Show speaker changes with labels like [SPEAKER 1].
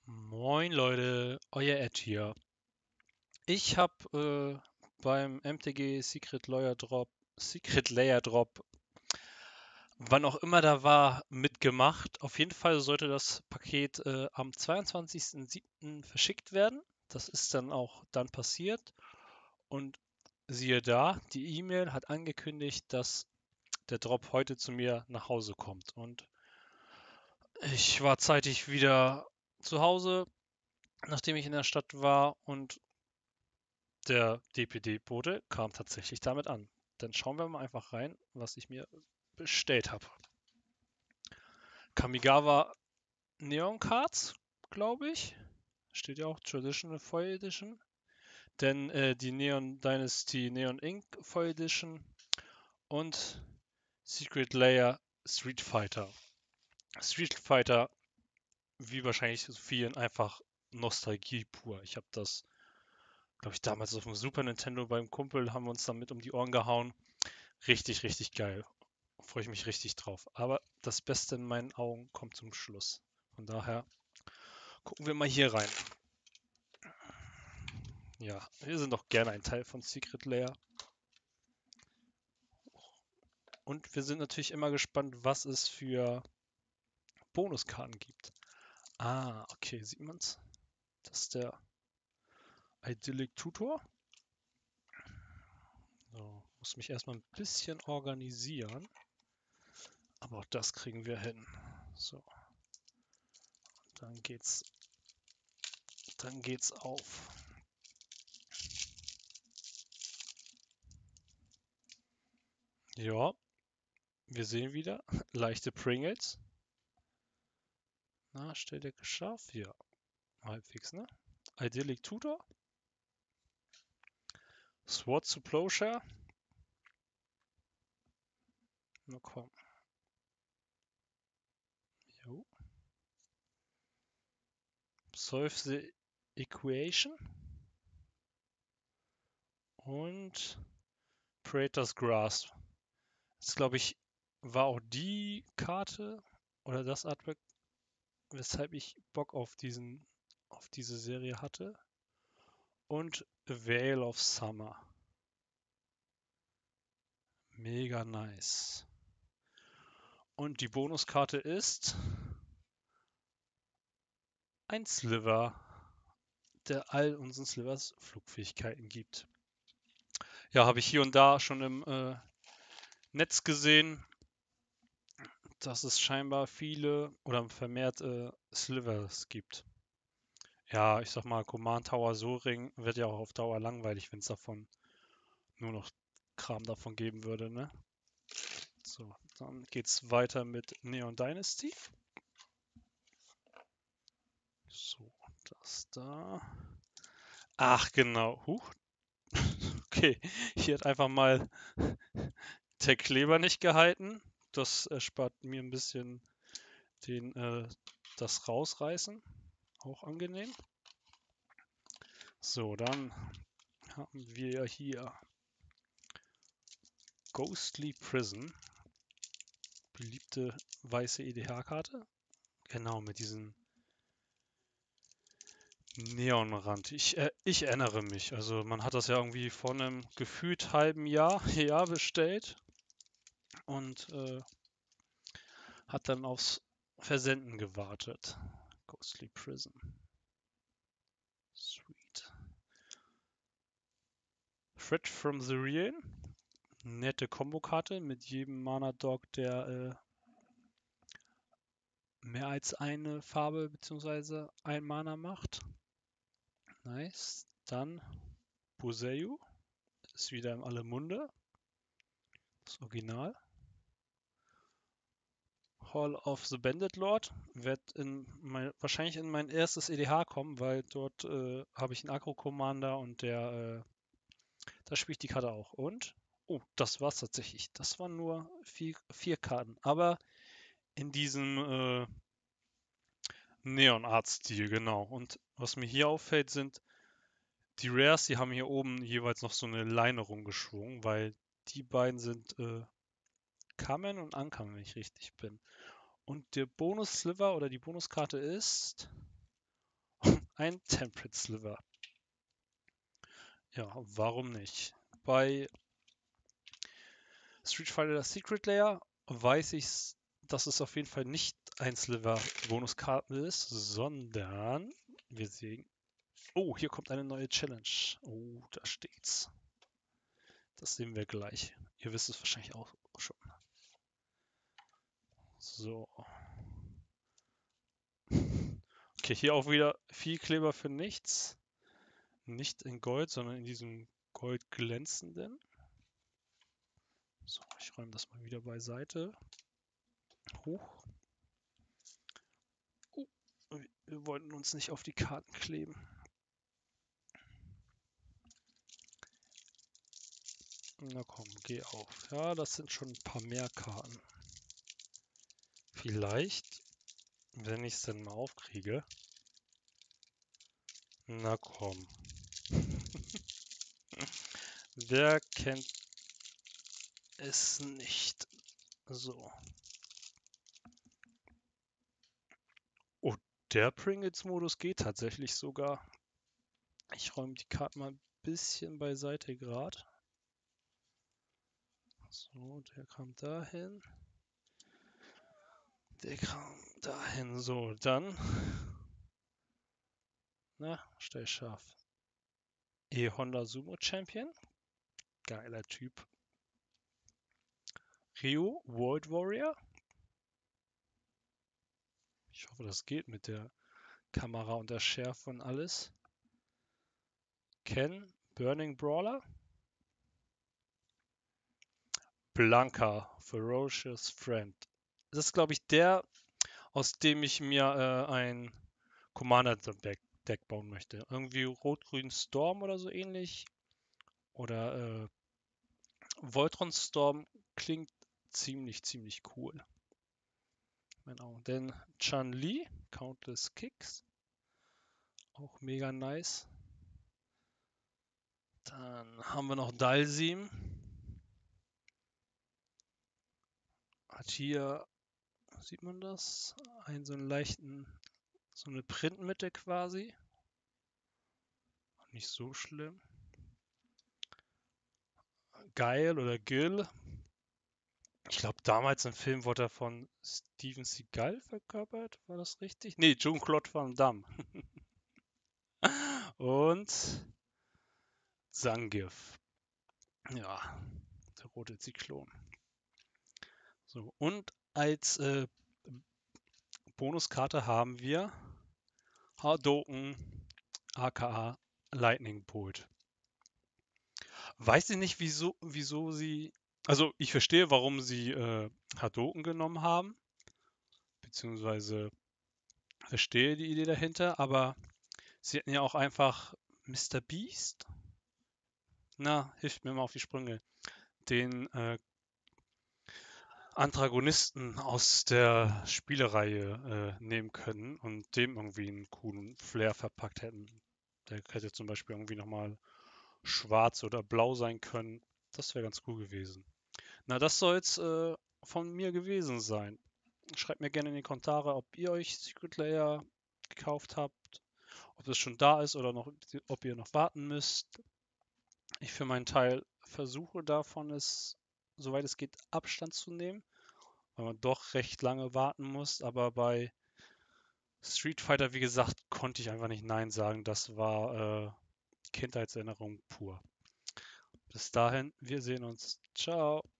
[SPEAKER 1] Moin Leute, euer Ed hier. Ich habe beim MTG Secret Layer Drop, wann auch immer da war, mitgemacht. Auf jeden Fall sollte das Paket am 22.07. verschickt werden. Das ist dann auch dann passiert. Und siehe da, die E-Mail hat angekündigt, dass der Drop heute zu mir nach Hause kommt. Und ich war zeitig wieder zu Hause, nachdem ich in der Stadt war, und der DPD-Bote kam tatsächlich damit an. Dann schauen wir mal einfach rein, was ich mir bestellt habe. Kamigawa Neon Cards, glaube ich. Steht ja auch Traditional Foil Edition. Denn die Neon Dynasty Neon Ink Foil Edition und Secret Layer Street Fighter. Street Fighter, wie wahrscheinlich so vielen, einfach Nostalgie pur. Ich habe das, glaube ich, damals auf dem Super Nintendo beim Kumpel, haben wir uns damit um die Ohren gehauen. Richtig, richtig geil. Freue ich mich richtig drauf. Aber das Beste in meinen Augen kommt zum Schluss. Von daher gucken wir mal hier rein. Ja, wir sind doch gerne ein Teil von Secret Layer. Und wir sind natürlich immer gespannt, was es für Bonuskarten gibt. Ah, okay, sieht man's? Das ist der Idyllic Tutor. So, muss mich erstmal ein bisschen organisieren. Aber auch das kriegen wir hin. So, dann geht's auf. Ja, wir sehen wieder leichte Pringles. Na, Stelle geschafft? Ja, halbwegs, ne? Idyllic Tutor. Sword to Plowshare. Na komm. Jo. Solve the Equation. Und Praetor's Grasp. Das, glaube ich, war auch die Karte oder das Artwork, weshalb ich Bock auf diese Serie hatte. Und A Veil of Summer. Mega nice. Und die Bonuskarte ist ein Sliver, der all unseren Slivers Flugfähigkeiten gibt. Ja, habe ich hier und da schon im Netz gesehen, dass es scheinbar viele oder vermehrt Slivers gibt. Ja, ich sag mal, Command Tower Soring wird ja auch auf Dauer langweilig, wenn es davon nur noch Kram davon geben würde, ne? So, dann geht's weiter mit Neon Dynasty. So, das da. Ach, genau. Huch. Okay, hier hat einfach mal der Kleber nicht gehalten. Das erspart mir ein bisschen das Rausreißen. Auch angenehm. So, dann haben wir hier Ghostly Prison. Beliebte weiße EDH-Karte. Genau, mit diesem Neonrand. Ich erinnere mich. Also man hat das ja irgendwie vor einem gefühlt halben Jahr bestellt. Und hat dann aufs Versenden gewartet. Ghostly Prison. Sweet. Threat from the Real. Nette Kombokarte mit jedem Mana-Dog, der mehr als eine Farbe bzw. ein Mana macht. Nice. Dann Buseyu. Ist wieder in aller Munde. Das Original. Hall of the Bandit Lord wird wahrscheinlich in mein erstes EDH kommen, weil dort habe ich einen Agro-Commander und da spiele ich die Karte auch. Und, oh, das war's tatsächlich. Das waren nur vier Karten. Aber in diesem Neon-Art-Stil, genau. Und was mir hier auffällt, sind die Rares, die haben hier oben jeweils noch so eine Leine rumgeschwungen, weil die beiden sind Kamen und Uncommon, wenn ich richtig bin. Und der Bonus-Sliver oder die Bonuskarte ist ein Temperate Sliver. Ja, warum nicht? Bei Street Fighter Secret Layer weiß ich, dass es auf jeden Fall nicht ein Sliver-Bonuskarte ist, sondern wir sehen. Oh, hier kommt eine neue Challenge. Oh, da steht's. Das sehen wir gleich. Ihr wisst es wahrscheinlich auch schon. So. Okay, hier auch wieder viel Kleber für nichts. Nicht in Gold, sondern in diesem Gold glänzenden. So, ich räume das mal wieder beiseite. Hoch. Wir wollten uns nicht auf die Karten kleben. Na komm, geh auf. Ja, das sind schon ein paar mehr Karten. Vielleicht, wenn ich es denn mal aufkriege. Na komm. Wer kennt es nicht? So. Oh, der Pringles-Modus geht tatsächlich sogar. Ich räume die Karte mal ein bisschen beiseite gerade. So, der kam dahin. Der kam dahin. So, dann. Na, stell scharf. E-Honda Sumo Champion. Geiler Typ. Ryu World Warrior. Ich hoffe, das geht mit der Kamera und der Schärfe und alles. Ken Burning Brawler. Blanka Ferocious Friend. Das ist, glaube ich, der, aus dem ich mir ein Commander-Deck bauen möchte. Irgendwie Rot-Grün Storm oder so ähnlich. Oder Voltron Storm klingt ziemlich cool. Genau. Denn Chun-Li, Countless Kicks. Auch mega nice. Dann haben wir noch Dalsim. Hat hier, sieht man das? So einen leichten, so eine Printmitte quasi. Nicht so schlimm. Geil oder Gil. Ich glaube, damals im Film wurde er von Steven Seagal verkörpert. War das richtig? Nee, Jean-Claude Van Damme. Und Zangief. Ja, der rote Zyklon. So, und als Bonuskarte haben wir Hadouken, aka Lightning Bolt. Weiß ich nicht, wieso sie. Also ich verstehe, warum sie Hadouken genommen haben. Beziehungsweise verstehe die Idee dahinter, aber sie hätten ja auch einfach Mr. Beast. Na, hilft mir mal auf die Sprünge. Den Antagonisten aus der Spielereihe nehmen können und dem irgendwie einen coolen Flair verpackt hätten. Der hätte zum Beispiel irgendwie nochmal schwarz oder blau sein können. Das wäre ganz cool gewesen. Na, das soll es von mir gewesen sein. Schreibt mir gerne in die Kommentare, ob ihr euch Secret Layer gekauft habt, ob es schon da ist oder noch, ob ihr noch warten müsst. Ich für meinen Teil versuche davon, es, soweit es geht, Abstand zu nehmen, weil man doch recht lange warten muss. Aber bei Street Fighter, wie gesagt, konnte ich einfach nicht Nein sagen. Das war Kindheitserinnerung pur. Bis dahin, wir sehen uns. Ciao.